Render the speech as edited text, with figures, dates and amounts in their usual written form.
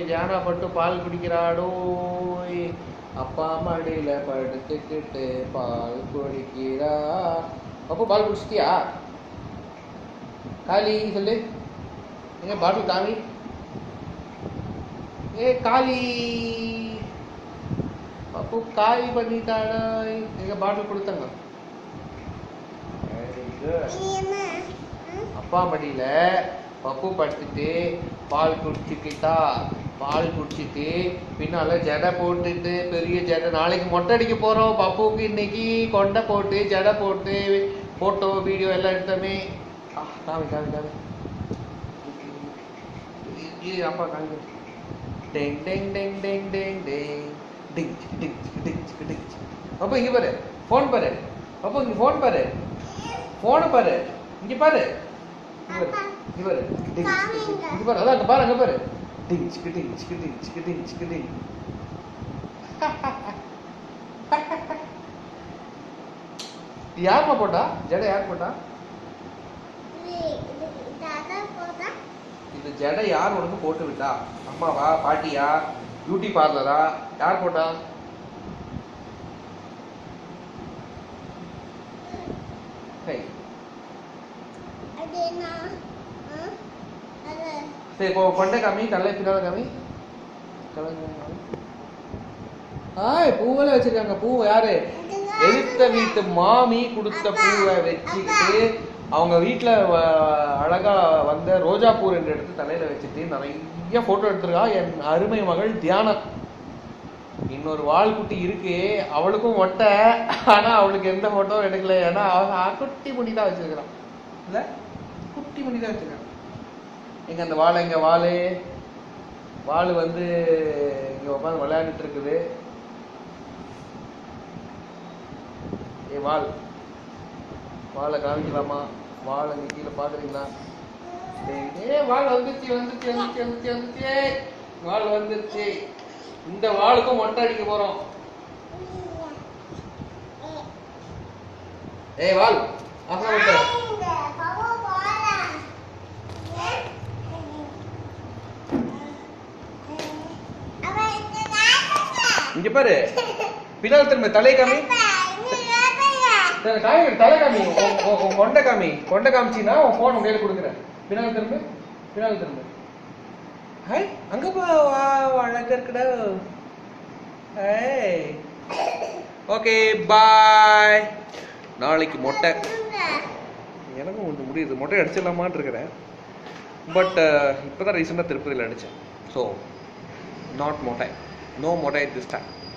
தியானா பட்டு பால் குடிக்கிறாடோ. அப்பா மடியில படுத்துக்கிட்டு பால் குடிக்கிறா. அப்போ பால் குடிச்சிட்டியா? காளி சொல்லு, எங்க பாட்டில் காமி. ஏ காளி, அப்போ காலி பண்ணிட்டாடா. எங்க பாட்டில் கொடுத்தாங்க. Very good. அப்பா மடியில பப்பு படுத்துட்டு பால் குடிச்சுக்கிட்டா. பால் குடிச்சிட்டு பின்னால ஜடை போட்டுட்டு, பெரிய ஜடை. நாளைக்கு மொட்டை அடிக்க போறோம் பப்புவுக்கு. இன்னைக்கு கொண்டை போட்டு ஜடை போட்டு போட்டோ வீடியோ எல்லாம் எடுத்தோமே. காமி காமி காமி. அப்பா காமி. டெங் டெங் டெங் டெங் டெங் டெங் டிங் டிங் டிங் டிங். அப்போ இங்க பாரு, போன் பாரு. அப்போ இங்க போன் பாரு, போனை பாரு, இங்க பாரு, இங்க பாரு, இங்க பாரு, அதான் அங்க பாரு, அங்க பாரு. டிங் டிங் டிங் டிங் டிங் டிங். யாருமா போட்டா ஜடை? யார் போட்டா இந்த ஜடை? யார் உனக்கு போட்டு விட்டா? அம்மாவா, பாட்டியா, பியூட்டி பார்லரா? யார் போட்டா? சரி, கொண்டை காமி, தலை பின்னால காமி. பூவெல்லாம் வச்சிருக்காங்க. பூ யாரு? எதிர்த்த வீட்டு மாமி கொடுத்த பூவை வச்சுக்கிட்டு அவங்க வீட்டுல அழகா வந்த ரோஜா பூ 2 எடுத்து தலையில வச்சுட்டு நிறைய போட்டோ எடுத்திருக்கா என் அருமை மகள் தியானா. இன்னொரு வால்குட்டி இருக்கு, அவளுக்கும் மொட்டை. ஆனா அவளுக்கு எந்த போட்டோ எடுக்கல. ஏன்னா அவ குட்டி முடி தான் வச்சிருக்கான். இல்ல, குட்டி முடி தான் வச்சிருக்கான். எங்க அந்த வாழை? எங்க வாழு வந்து இங்க உட்காந்து விளையாண்டுட்டு இருக்குது. வாழை காமிக்கலாமா? வாழை இங்க கீழே பாக்குறீங்களா? வாழை வந்துருச்சு வந்துருச்சு வந்துருச்சு வந்துருச்சு வந்துருச்சு. வாழை வந்துருச்சு. இந்த வாளுக்கும் மொட்டை அடிக்க போறோம். வால் இங்க பாரு, பின்னால் திரும்ப தலை காமி, தலை காமி, கொண்டை காமி. கொண்டை காமிச்சின்னா உன் போன் உங்க கையில கொடுக்குறேன். பின்னால் திரும்ப, பின்னால் திரும்ப. அங்க போ, அழகா இருக்குடா. Okay, bye. நாளைக்கு மொட்டை. எனக்கும் கொஞ்சம் முடியுது, மொட்டை அடிச்சிடலாமான்னு இருக்கிறேன். பட் இப்போதான் ரீசெண்டாக திருப்பதியில் அடித்தேன். ஸோ நாட் மொட்டை, நோ மொட்டை திஸ் டைம்.